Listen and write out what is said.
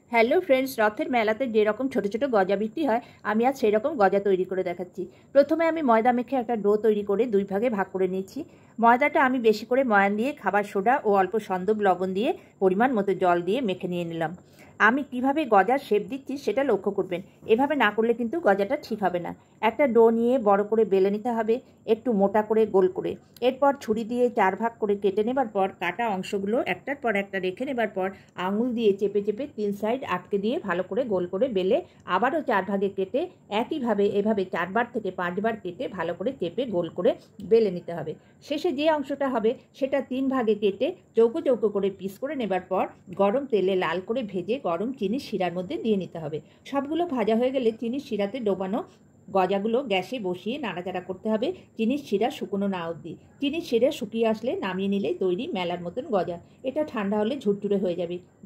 Hello friends, রথের মেলাতে যেরকম ছোট ছোট গজা বিক্রি হয়, আমি আজ সেই রকম গজা তৈরি করে দেখাচ্ছি। প্রথমে আমি ময়দা মেখে একটা ডো তৈরি করে দুই ভাগে ভাগ করে নিয়েছি। ময়দাটা আমি বেশি করে ময়ান দিয়ে, খাবার সোডা ও অল্প সন্দব লবণ দিয়ে, পরিমাণ মতো জল দিয়ে মেখে নিয়ে নিলাম। আমি কিভাবে গজার শেপ দিচ্ছি সেটা লক্ষ্য করবেন। এভাবে না করলে কিন্তু গজাটা ঠিক হবে না। একটা ডো নিয়ে বড় করে বেলে নিতে হবে, একটু মোটা করে গোল করে। এরপর ছুরি দিয়ে 4 ভাগ করে কেটে নেবার পর কাটা অংশগুলো একটার পর একটা রেখে নেবার পর আঙুল দিয়ে চেপে চেপে 3 সাইড আটকে দিয়ে ভালো করে গোল করে বেলে আবারও 4 ভাগে কেটে একইভাবে এভাবে 4 বার থেকে 5 বার কেটে ভালো করে চেপে গোল করে বেলে নিতে হবে। শেষে যে অংশটা হবে সেটা 3 ভাগে কেটে চৌকো চৌকো করে পিস করে নেবার পর গরম তেলে লাল করে ভেজে গরম চিনির শিরার মধ্যে দিয়ে নিতে হবে। সবগুলো ভাজা হয়ে গেলে চিনির শিরাতে ডোবানো গজাগুলো গ্যাসে বসিয়ে নাড়াচাড়া করতে হবে চিনির শিরা শুকনো না অবধি। চিনির শিরা শুকিয়ে আসলে নামিয়ে নিলেই তৈরি মেলার মতন গজা। এটা ঠান্ডা হলে ঝুরঝুরে হয়ে যাবে।